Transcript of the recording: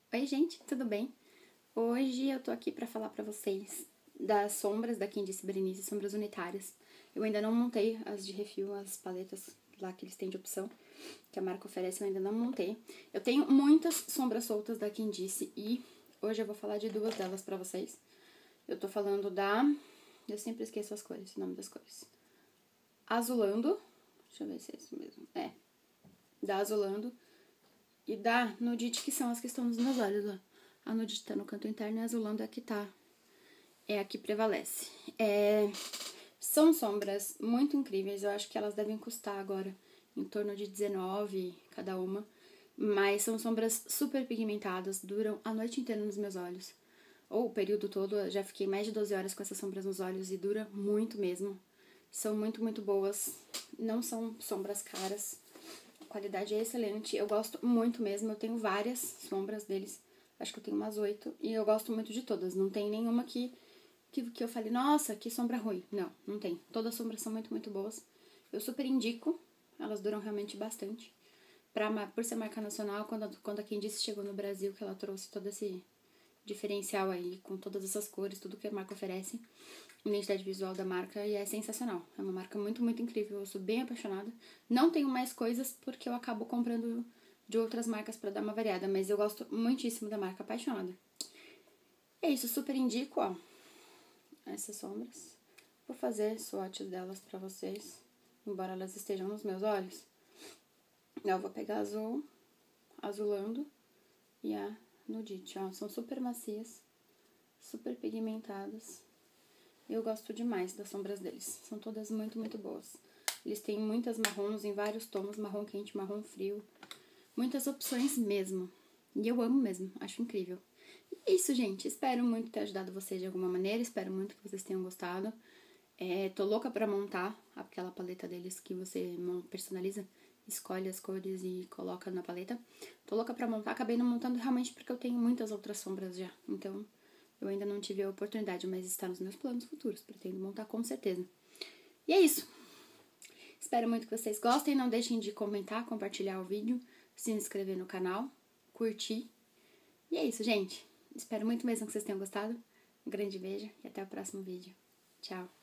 Oi, gente, tudo bem? Hoje eu tô aqui pra falar pra vocês das sombras da Candice Berenice, sombras unitárias. Eu ainda não montei as de refil, as paletas lá que eles têm de opção, que a marca oferece, eu ainda não montei. Eu tenho muitas sombras soltas da Candice e hoje eu vou falar de duas delas pra vocês. Eu tô falando da... Eu sempre esqueço as cores, o nome das cores. Azulando, deixa eu ver se é isso mesmo. Da Azulando e da Nudite, que são as que estão nos meus olhos, ó. A Nudite tá no canto interno e a Azulando é a que tá. É a que prevalece. São sombras muito incríveis. Eu acho que elas devem custar agora em torno de 19 cada uma. Mas são sombras super pigmentadas. Duram a noite inteira nos meus olhos. Ou o período todo. Eu já fiquei mais de 12 horas com essas sombras nos olhos. E dura muito mesmo. São muito, muito boas. Não são sombras caras. A qualidade é excelente. Eu gosto muito mesmo. Eu tenho várias sombras deles. Acho que eu tenho umas 8. E eu gosto muito de todas. Não tem nenhuma que eu falei, nossa, que sombra ruim. Não, não tem. Todas as sombras são muito, muito boas. Eu super indico. Elas duram realmente bastante. Por ser marca nacional, quando a Candice chegou no Brasil, que ela trouxe todo esse diferencial aí, com todas essas cores, tudo que a marca oferece, identidade visual da marca, e é sensacional. É uma marca muito, muito incrível. Eu sou bem apaixonada. Não tenho mais coisas porque eu acabo comprando de outras marcas pra dar uma variada, mas eu gosto muitíssimo da marca, apaixonada. É isso, super indico, ó, essas sombras. Vou fazer swatches delas pra vocês, embora elas estejam nos meus olhos. Eu vou pegar a azul, azulando e a nudite, ó. São super macias, super pigmentadas. Eu gosto demais das sombras deles. São todas muito, muito boas. Eles têm muitas marrons em vários tons, marrom quente, marrom frio. Muitas opções mesmo. E eu amo mesmo, acho incrível. E é isso, gente. Espero muito ter ajudado vocês de alguma maneira. Espero muito que vocês tenham gostado. Tô louca pra montar aquela paleta deles que você personaliza, escolhe as cores e coloca na paleta. Tô louca pra montar, acabei não montando realmente porque eu tenho muitas outras sombras já. Então, eu ainda não tive a oportunidade, mas está nos meus planos futuros. Pretendo montar com certeza. E é isso. Espero muito que vocês gostem. Não deixem de comentar, compartilhar o vídeo, se inscrever no canal, curtir. E é isso, gente. Espero muito mesmo que vocês tenham gostado. Um grande beijo e até o próximo vídeo. Tchau!